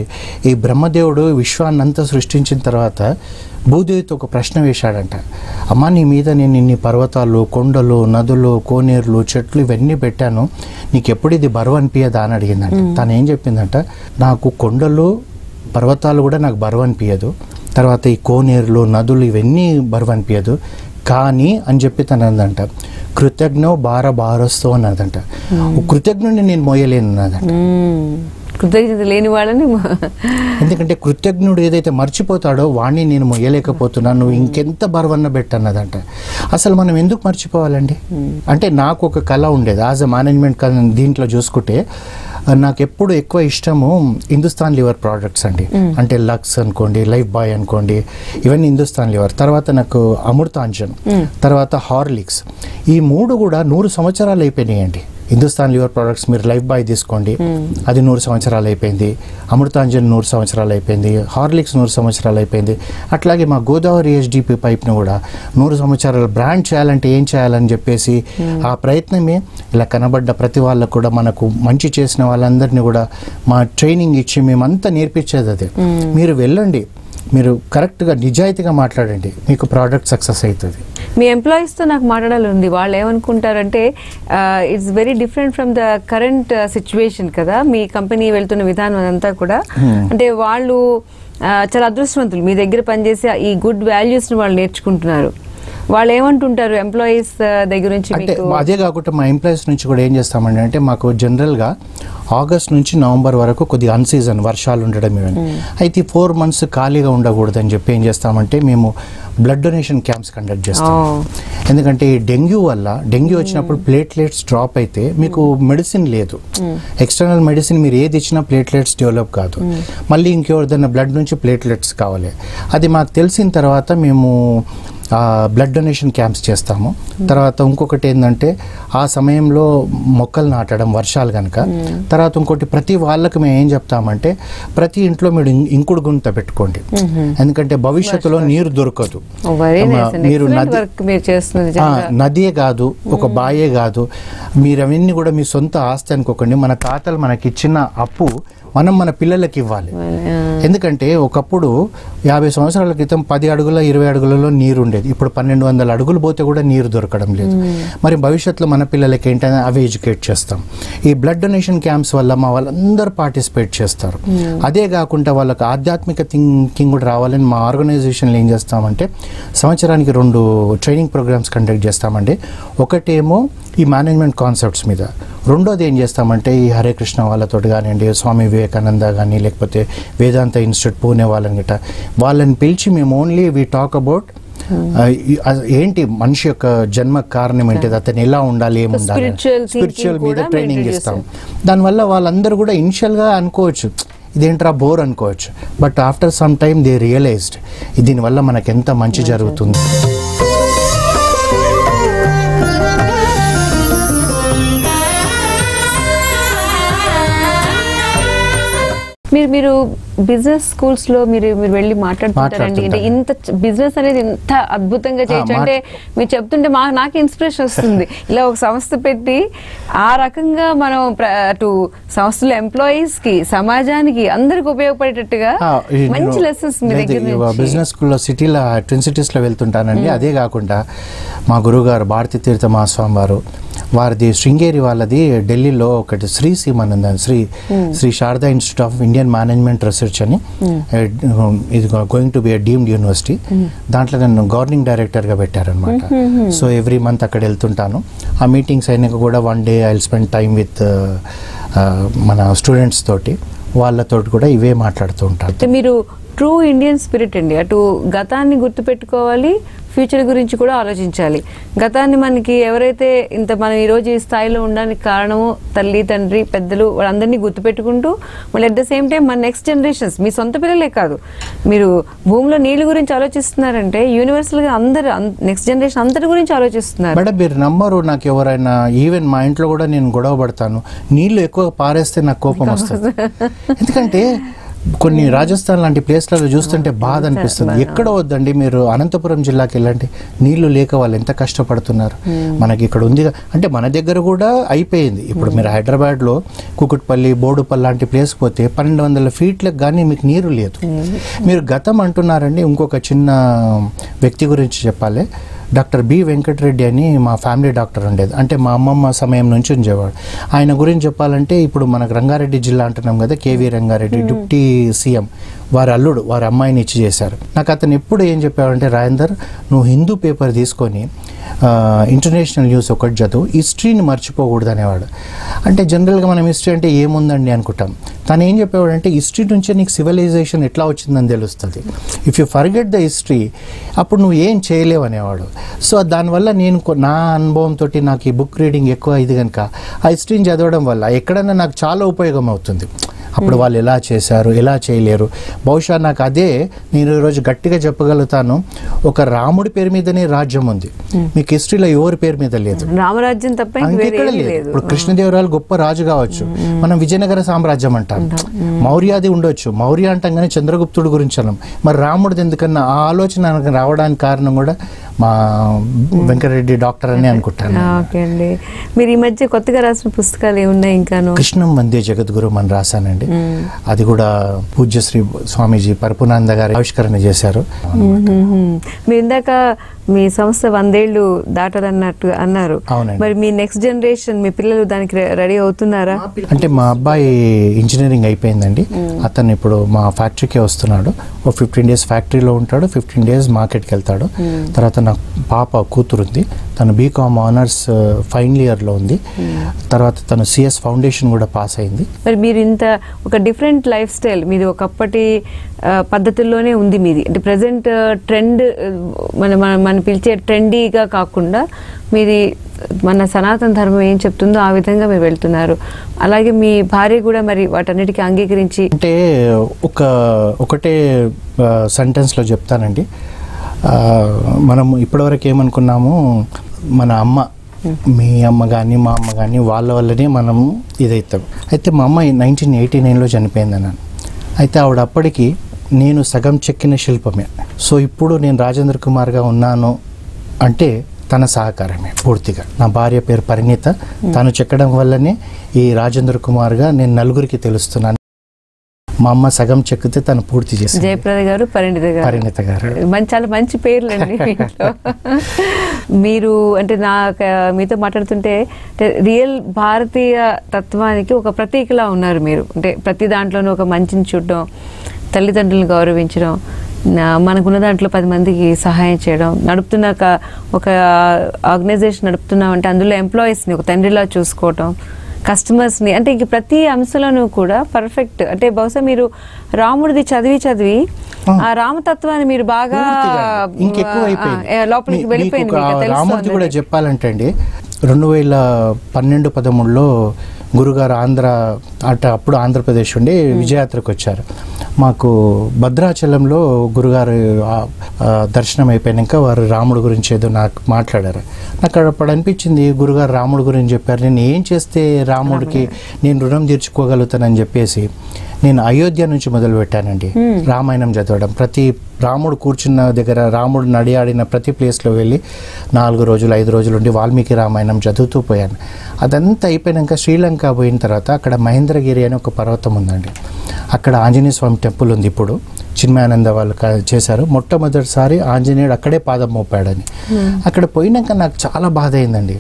ఈ బ్రహ్మదేవుడు విశ్వాన్నంతా సృష్టించిన తర్వాత భూదేవితో ఒక ప్రశ్న వేశాడంట. అమ్మ, నీ మీద నేను ఇన్ని పర్వతాలు, కొండలు, నదులు, కోనేరులు, చెట్లు ఇవన్నీ పెట్టాను, నీకు ఎప్పుడు ఇది బరువు అనిపించదా అని అడిగిందంట. తను ఏం చెప్పిందంట, నాకు కొండలు పర్వతాలు కూడా నాకు బరువు అనిపించదు, తర్వాత ఈ కోనేరులు నదులు ఇవన్నీ బరువు అనిపించదు, కానీ అని చెప్పి తను అన్నదంట, కృతజ్ఞో భార భారస్తో అన్నదంట. కృతజ్ఞుడిని నేను మోయలేను అన్నదంట. కృతజ్ఞత లేని వాళ్ళని, ఎందుకంటే కృతజ్ఞుడు ఏదైతే మర్చిపోతాడో వాణ్ణి నేను మొయ్యలేకపోతున్నాను, నువ్వు ఇంకెంత బరువన్న పెట్టన్నదంట. అసలు మనం ఎందుకు మర్చిపోవాలండి? అంటే నాకు ఒక కళ ఉండేది యాజ్ అ మేనేజ్మెంట్ దీంట్లో చూసుకుంటే, నాకు ఎప్పుడు ఎక్కువ ఇష్టము హిందుస్థాన్ లివర్ ప్రోడక్ట్స్ అండి. అంటే లక్స్ అనుకోండి, లైఫ్ బాయ్ అనుకోండి, ఇవన్నీ హిందుస్థాన్ లివర్. తర్వాత నాకు అమృతాంజన్, తర్వాత హార్లిక్స్, ఈ మూడు కూడా నూరు సంవత్సరాలు అయిపోయినాయండి. హిందుస్థాన్ లివర్ ప్రోడక్ట్స్ మీరు లైఫ్ బాయ్ తీసుకోండి, అది నూరు సంవత్సరాలు అయిపోయింది. అమృతాంజన్ నూరు సంవత్సరాలు అయిపోయింది. హార్లిక్స్ నూరు సంవత్సరాలు అయిపోయింది. అట్లాగే మా గోదావరి హెచ్డిపి పైప్ను కూడా నూరు సంవత్సరాలు బ్రాండ్ చేయాలంటే ఏం చేయాలని చెప్పేసి ఆ ప్రయత్నమే ఇలా కనబడ్డ ప్రతి వాళ్ళకు కూడా మనకు మంచి చేసిన వాళ్ళందరినీ కూడా మా ట్రైనింగ్ ఇచ్చి మేమంతా నేర్పించేది అదే. మీరు వెళ్ళండి, మీరు కరెక్ట్గా నిజాయితీగా మాట్లాడండి, మీకు ప్రోడక్ట్ సక్సెస్ అవుతుంది. మీ ఎంప్లాయీస్తో నాకు మాట్లాడాలి ఉంది. వాళ్ళు ఏమనుకుంటారంటే it's very different from the current situation కదా మీ కంపెనీ వెళ్తున్న విధానం అదంతా కూడా. అంటే వాళ్ళు చాలా అదృష్టవంతులు, మీ దగ్గర పనిచేసే ఈ గుడ్ వాల్యూస్ని వాళ్ళు నేర్చుకుంటున్నారు. వాళ్ళు ఏమంటుంటారు ఎంప్లాయీస్ దగ్గర నుంచి? అంటే అదే కాకుండా మా ఎంప్లాయీస్ నుంచి కూడా ఏం చేస్తామండి అంటే, మాకు జనరల్గా ఆగస్ట్ నుంచి నవంబర్ వరకు కొద్దిగా అన్సీజన్ వర్షాలు ఉండడం ఇవన్నీ అయితే ఫోర్ మంత్స్ ఖాళీగా ఉండకూడదని చెప్పి ఏం చేస్తామంటే మేము బ్లడ్ డొనేషన్ క్యాంప్స్ కండక్ట్ చేస్తాం. ఎందుకంటే ఈ డెంగ్యూ వల్ల డెంగ్యూ వచ్చినప్పుడు ప్లేట్లెట్స్ డ్రాప్ అయితే మీకు మెడిసిన్ లేదు, ఎక్స్టర్నల్ మెడిసిన్ మీరు ఏది ఇచ్చినా ప్లేట్లెట్స్ డెవలప్ కాదు, మళ్ళీ ఇంకెవరిదైనా బ్లడ్ నుంచి ప్లేట్లెట్స్ కావాలి. అది మాకు తెలిసిన తర్వాత మేము బ్లడ్ డొనేషన్ క్యాంప్స్ చేస్తాము. తర్వాత ఇంకొకటి ఏంటంటే ఆ సమయంలో మొక్కలు నాటడం వర్షాలు కనుక. తర్వాత ఇంకోటి ప్రతి వాళ్ళకి మేము ఏం చెప్తామంటే, ప్రతి ఇంట్లో మీరు ఇంకుడు గుంత పెట్టుకోండి, ఎందుకంటే భవిష్యత్తులో నీరు దొరకదు. మీరు నదియే కాదు, ఒక బాయే కాదు, మీరు అవన్నీ కూడా మీ సొంత ఆస్తి అనుకోకండి. మన తాతలు మనకి ఇచ్చిన అప్పు మనం మన పిల్లలకి ఇవ్వాలి. ఎందుకంటే ఒకప్పుడు యాభై సంవత్సరాల క్రితం పది అడుగుల ఇరవై అడుగులలో నీరు ఉండేది, ఇప్పుడు పన్నెండు వందల అడుగులు పోతే కూడా నీరు దొరకడం లేదు. మరి భవిష్యత్తులో మన పిల్లలకి ఏంటంటే అవి ఎడ్యుకేట్ చేస్తాం. ఈ బ్లడ్ డొనేషన్ క్యాంప్స్ వల్ల మా వాళ్ళందరూ పార్టిసిపేట్ చేస్తారు. అదే కాకుండా వాళ్ళకి ఆధ్యాత్మిక థింకింగ్ కూడా రావాలని మా ఆర్గనైజేషన్లో ఏం చేస్తామంటే, సంవత్సరానికి రెండు ట్రైనింగ్ ప్రోగ్రామ్స్ కండక్ట్ చేస్తామండి. ఒకటేమో ఈ మేనేజ్మెంట్ కాన్సెప్ట్స్ మీద, రెండోది ఏం చేస్తామంటే ఈ హరే కృష్ణ వాళ్ళతో కానివ్వండి, స్వామి వివేకానంద కానీ, లేకపోతే వేదాంత ఇన్స్టిట్యూట్ పూణే వాళ్ళని గిట్ట వాళ్ళని పిలిచి మేము ఓన్లీ వీ టాక్ అబౌట్ ఏంటి మనిషి యొక్క జన్మ కారణం ఏంటిది, అతను ఎలా ఉండాలి, ఏముండాలి, స్పిరిచువల్ మీద ట్రైనింగ్ ఇస్తాం. దానివల్ల వాళ్ళందరూ కూడా ఇనిషియల్గా అనుకోవచ్చు ఇదేంట్రా బోర్ అనుకోవచ్చు, but after some time they realised దీనివల్ల మనకు ఎంత మంచి జరుగుతుంది. మీరు మీరు బిజినెస్ స్కూల్స్ లో మీరు మీరు వెళ్ళి మాట్లాడుతుంటారండి. అంటే ఇంత బిజినెస్ అనేది ఇంత అద్భుతంగా చేయొచ్చు అంటే మీరు చెప్తుంటే మా నాకు ఇన్స్పిరేషన్ వస్తుంది. ఇలా ఒక సంస్థ పెట్టి ఆ రకంగా మనం అటు సంస్థల ఎంప్లాయీస్ కి, సమాజానికి, అందరికి ఉపయోగపడేటట్టుగా మంచి లెసన్స్ మీ దగ్గర. బిజినెస్ స్కూల్లో సిటీలో ట్విన్ సిటీస్ లో వెళ్తుంటానండి. అదే కాకుండా మా గురువు గారు భారతీ తీర్థ మహాస్వామి వారు వారిది శృంగేరి వాళ్ళది ఢిల్లీలో ఒకటి శ్రీ సీమ అని ఉందండి, Shri Shri Sharada institute of Indian management research అని, ఇది going to be a deemed university. దాంట్లో నన్ను గవర్నింగ్ డైరెక్టర్గా పెట్టారనమాట. సో ఎవ్రీ మంత్ అక్కడ వెళ్తుంటాను. ఆ మీటింగ్స్ అయినాక కూడా one day I will spend time with మన స్టూడెంట్స్ తోటి, వాళ్ళతోటి కూడా ఇవే మాట్లాడుతూ ఉంటారు. మీరు ట్రూ ఇండియన్ స్పిరిట్ అండి. అటు గతాన్ని గుర్తుపెట్టుకోవాలి, ఫ్యూచర్ గురించి కూడా ఆలోచించాలి. గతాన్ని మనకి ఎవరైతే ఇంత మనం ఈరోజు ఈ స్థాయిలో ఉండడానికి కారణము తల్లి, తండ్రి, పెద్దలు, వాళ్ళందరినీ గుర్తుపెట్టుకుంటూ మళ్ళీ అట్ ద సేమ్ టైం మన నెక్స్ట్ జనరేషన్స్, మీ సొంత పిల్లలే కాదు, మీరు భూమిలో నీళ్ళ గురించి ఆలోచిస్తున్నారంటే యూనివర్సల్గా అందరు నెక్స్ట్ జనరేషన్ అందరి గురించి ఆలోచిస్తున్నారు. మేడం మీరు నమ్మరు, నాకు ఎవరైనా ఈవెన్ మా ఇంట్లో కూడా నేను గొడవ పడతాను, నీళ్లు ఎక్కువ పారేస్తే నాకు కోపం వస్తుంది. ఎందుకంటే కొన్ని రాజస్థాన్ లాంటి ప్లేస్లలో చూస్తుంటే బాధ అనిపిస్తుంది. ఎక్కడ వద్దండి, మీరు అనంతపురం జిల్లాకి వెళ్ళండి, నీళ్లు లేక వాళ్ళు ఎంత కష్టపడుతున్నారు. మనకి ఇక్కడ ఉంది అంటే మన దగ్గర కూడా అయిపోయింది. ఇప్పుడు మీరు హైదరాబాద్లో కుకుట్పల్లి, బోడుపల్లి లాంటి ప్లేస్ పోతే పన్నెండు వందల ఫీట్లకు కానీ మీకు నీరు లేదు. మీరు గతం అంటున్నారండి. ఇంకొక చిన్న వ్యక్తి గురించి చెప్పాలి. డాక్టర్ బి వెంకటరెడ్డి అని మా ఫ్యామిలీ డాక్టర్ ఉండేది, అంటే మా అమ్మమ్మ సమయం నుంచి ఉండేవాడు. ఆయన గురించి చెప్పాలంటే ఇప్పుడు మనకు రంగారెడ్డి జిల్లా అంటున్నాం కదా, కేవీ రంగారెడ్డి డిప్యూటీ సీఎం, వారి అల్లుడు వారి అమ్మాయిని ఇచ్చి చేశారు. నాకు అతను ఎప్పుడు ఏం చెప్పాడంటే, రాజేందర్ నువ్వు హిందూ పేపర్ తీసుకొని ఇంటర్నేషనల్ న్యూస్ ఒకటి చదువు, హిస్టరీని మర్చిపోకూడదు అనేవాడు. అంటే జనరల్గా మనం హిస్టరీ అంటే ఏముందండి అనుకుంటాం. తను ఏం చెప్పేవాడంటే, హిస్టరీ నుంచే నీకు సివిలైజేషన్ ఎట్లా వచ్చిందని తెలుస్తుంది. If you forget the history అప్పుడు నువ్వు ఏం చేయలేవు అనేవాడు. సో దానివల్ల నేను నా అనుభవంతో నాకు ఈ బుక్ రీడింగ్ ఎక్కువ ఇది కనుక ఆ హిస్టరీని చదవడం వల్ల ఎక్కడన్నా నాకు చాలా ఉపయోగం అవుతుంది. అప్పుడు వాళ్ళు ఎలా చేశారు, ఎలా చేయలేరు. బహుశా నాకు అదే నేను ఈరోజు గట్టిగా చెప్పగలుగుతాను, ఒక రాముడి పేరు మీదనే రాజ్యం ఉంది, మీకు హిస్టరీలో ఎవరి పేరు మీద లేదు. రామరాజ్యం తప్ప ఇంకెక్కడ లేదు. ఇప్పుడు కృష్ణదేవరాయలు గొప్ప రాజు కావచ్చు, మనం విజయనగర సామ్రాజ్యం అంటాం, మౌర్యాది ఉండొచ్చు, మౌర్య అంటాం కానీ చంద్రగుప్తుడు గురించి అన్నాం. మరి రాముడిది ఎందుకన్నా ఆ ఆలోచన రావడానికి కారణం కూడా మా వెంకటరెడ్డి డాక్టర్ అని అనుకుంటాను. ఓకే అండి. మీరు ఈ మధ్య కొత్తగా రాసిన పుస్తకాలు ఏమున్నాయి? ఇంకాను కృష్ణం వందే జగద్గురు అని రాశానండి. అది కూడా పూజ్యశ్రీ స్వామీజీ పరపునానంద గారు ఆవిష్కరణ చేశారు. మీరు ఇందాక మీ సంస్థ వందేళ్లు దాటదన్నట్టు అన్నారు. మరి మీ నెక్స్ట్ జనరేషన్, మీ పిల్లలు దానికి రెడీ అవుతున్నారా? అంటే మా అబ్బాయి ఇంజనీరింగ్ అయిపోయిందండి. అతను ఇప్పుడు మా ఫ్యాక్టరీకే వస్తున్నాడు. ఓ ఫిఫ్టీన్ డేస్ ఫ్యాక్టరీలో ఉంటాడు, ఫిఫ్టీన్ డేస్ మార్కెట్కి వెళ్తాడు. తర్వాత నాకు పాప కూతురు ఉంది, తను బీకామ్ ఆనర్స్ ఫైనల్ ఇయర్లో ఉంది. తర్వాత తను సిఎస్ ఫౌండేషన్ కూడా పాస్ అయింది. మరి మీరు ఇంత ఒక డిఫరెంట్ లైఫ్ స్టైల్ మీది, ఒకప్పటి పద్ధతుల్లోనే ఉంది మీది. అంటే ప్రజెంట్ ట్రెండ్ మన మన పిలిచే ట్రెండీగా కాకుండా మీది మన సనాతన ధర్మం ఏం చెప్తుందో ఆ విధంగా మీరు వెళ్తున్నారు. అలాగే మీ భార్య కూడా మరి వాటన్నిటికీ అంగీకరించి. అంటే ఒక ఒకటే సెంటెన్స్లో చెప్తానండి, మనం ఇప్పటివరకు ఏమనుకున్నాము, మన అమ్మ, మీ అమ్మ కానీ మా అమ్మ కానీ వాళ్ళ వల్లనే మనం ఇదవుతాం. అయితే మా అమ్మ నైన్టీన్ ఎయిటీ నైన్లో చనిపోయింది అన్నాను. అయితే ఆవిడ అప్పటికి నేను సగం చెక్కిన శిల్పమే. సో ఇప్పుడు నేను రాజేంద్ర కుమార్గా ఉన్నాను అంటే తన సహకారమే పూర్తిగా. నా భార్య పేరు పరిణీత, తను చెక్కడం వల్లనే ఈ రాజేంద్ర కుమార్గా నేను నలుగురికి తెలుస్తున్నాను. మా అమ్మ సగం చెక్కితే తను పూర్తి చేసింది. జయప్రద గారు, పరిణిత గారు. పరిణిత గారు మంచి, చాలా మంచి పేర్లు అండి. మీరు అంటే నా మీతో మాట్లాడుతుంటే రియల్ భారతీయ తత్వానికి ఒక ప్రతీకలా ఉన్నారు మీరు. అంటే ప్రతి దాంట్లోనూ ఒక మంచిని చూడడం, తల్లిదండ్రులను గౌరవించడం, మనకున్న దాంట్లో పది మందికి సహాయం చేయడం, నడుపుతున్న ఒక ఆర్గనైజేషన్ నడుపుతున్నాం అంటే అందులో ఎంప్లాయీస్ని ఒక తండ్రిలా చూసుకోవటం, కస్టమర్స్ని, అంటే ఇంక ప్రతి అంశంలోనూ కూడా పర్ఫెక్ట్. అంటే బహుశా మీరు రాముడిది చదివి చదివి ఆ రామతత్వాన్ని మీరు బాగా లోపలికి వెళ్ళిపోయింది. రాముడిది కూడా చెప్పాలంటే అండి, రెండు వేల పన్నెండు పదమూడులో గురుగారు ఆంధ్ర అట అప్పుడు ఆంధ్రప్రదేశ్ ఉండి విజయయాత్రకు వచ్చారు. మాకు భద్రాచలంలో గురుగారు దర్శనం అయిపోయాక వారు రాముడు గురించి ఏదో నాకు మాట్లాడారు. నాకు అప్పుడు అనిపించింది, గురుగారు రాముడు గురించి చెప్పారు, నేను ఏం చేస్తే రాముడికి నేను రుణం తీర్చుకోగలుగుతానని చెప్పేసి నేను అయోధ్య నుంచి మొదలు పెట్టానండి రామాయణం చదవడం. ప్రతి రాముడు కూర్చున్న దగ్గర, రాముడు నడియాడిన ప్రతి ప్లేస్లో వెళ్ళి నాలుగు రోజులు ఐదు రోజులు ఉండి వాల్మీకి రామాయణం చదువుతూ పోయాను. అదంతా అయిపోయాక శ్రీలంక పోయిన తర్వాత అక్కడ మహేంద్రగిరి అని ఒక పర్వతం ఉందండి. అక్కడ ఆంజనేయ స్వామి టెంపుల్ ఉంది. ఇప్పుడు చిన్మయానంద వాళ్ళు చేశారు. మొట్టమొదటిసారి ఆంజనేయుడు అక్కడే పాదం మోపాడని. అక్కడ పోయినాక నాకు చాలా బాధ అయిందండి.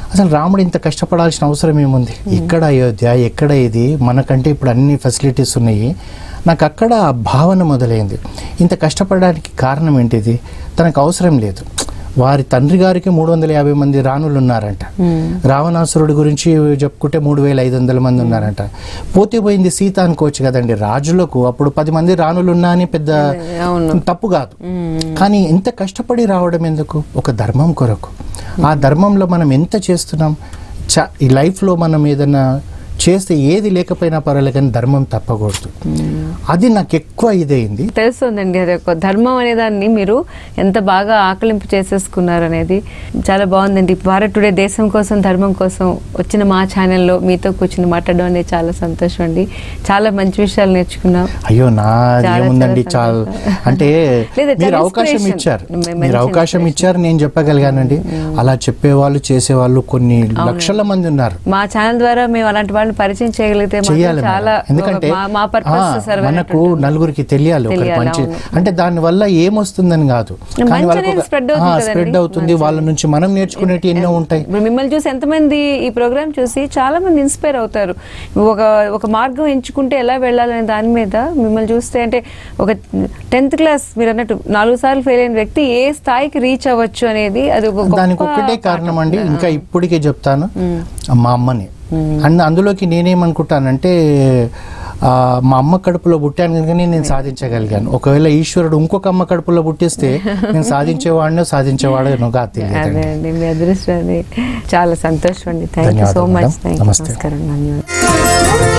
అసలు రాముడు ఇంత కష్టపడాల్సిన అవసరం ఏముంది? ఎక్కడ అయోధ్య, ఎక్కడ ఇది, మనకంటే ఇప్పుడు అన్ని ఫెసిలిటీస్ ఉన్నాయి. నాకు అక్కడ ఆ భావన మొదలైంది. ఇంత కష్టపడడానికి కారణం ఏంటిది? తనకు అవసరం లేదు. వారి తండ్రి గారికి మూడు వందల యాభై మంది రాణులు ఉన్నారంట. రావణాసురుడి గురించి చెప్పుకుంటే మూడు వేల ఐదు వందల మంది ఉన్నారంట. పోతే పోయింది సీత అనుకోవచ్చు కదండి. రాజులకు అప్పుడు పది మంది రాణులు ఉన్నా అని పెద్ద తప్పు కాదు. కానీ ఎంత కష్టపడి రావడం ఎందుకు? ఒక ధర్మం కొరకు. ఆ ధర్మంలో మనం ఎంత చేస్తున్నాం? చ ఈ లైఫ్లో మనం ఏదైనా చేస్తే ఏది లేకపోయినా పర్వాలేదు కానీ ధర్మం తప్పకూడదు. అది నాకు ఎక్కువ ఇదైంది. తెలుస్తుందండి, అది ఒక ధర్మం అనే దాన్ని మీరు ఎంత బాగా ఆకలింపు చేసేసుకున్నారు అనేది చాలా బాగుందండి. భారత్ టుడే దేశం కోసం ధర్మం కోసం వచ్చిన మా ఛానల్లో మీతో కూర్చుని మాట్లాడడం అనేది చాలా సంతోషం అండి. చాలా మంచి విషయాలు నేర్చుకున్నాం. అయ్యో నా ఏముందండి, చాలా అంటే మీరు అవకాశం ఇచ్చారు, మీరు అవకాశం ఇచ్చారు, నేను చెప్పగలిగానండి. అలా చెప్పేవాళ్ళు చేసేవాళ్ళు కొన్ని లక్షల మంది ఉన్నారు. మా ఛానల్ ద్వారా మేము అలాంటి వాళ్ళు పరిచయం చేయగలిగితే చాలా, ఎందుకంటే మా పర్పస్ మనకు నలుగురికి తెలియాలి ఒకరి మంచి. అంటే దాని వల్ల ఏమొస్తుందని కాదు, కానీ వాళ్ళకి స్ప్రెడ్ అవుతుంది. వాళ్ళ నుంచి మనం నేర్చుకునేవి ఎన్నో ఉంటాయి. మిమ్మల్ని చూసి ఎంతమంది ఈ ప్రోగ్రామ్ చూసి చాలా మంది ఇన్స్పైర్ అవుతారు. ఒక ఒక మార్గం ఎంచుకుంటే ఎలా వెళ్ళాలనే దాని మీద మిమ్మల్ని చూస్తే, అంటే ఒక టెన్త్ క్లాస్ మీరు అన్నట్టు నాలుగు సార్లు ఫెయిల్ అయిన వ్యక్తి ఏ స్థాయికి రీచ్ అవ్వచ్చు అనేది అది దానికి ఒకటే కారణం అండి. ఇంకా ఇప్పటికే చెప్తాను, మా అమ్మని. అండ్ అందులోకి నేనేమనుకుంటానంటే మా అమ్మ కడుపులో పుట్టాను కనుక నేను సాధించగలిగాను. ఒకవేళ ఈశ్వరుడు ఇంకొక అమ్మ కడుపులో పుట్టిస్తే నేను సాధించేవాడినో సాధించేవాడో కాదు తెలియదు. మీ అదృష్టాన్ని చాలా సంతోషం అండి. Thank you so much. నమస్తే. నమస్కారం.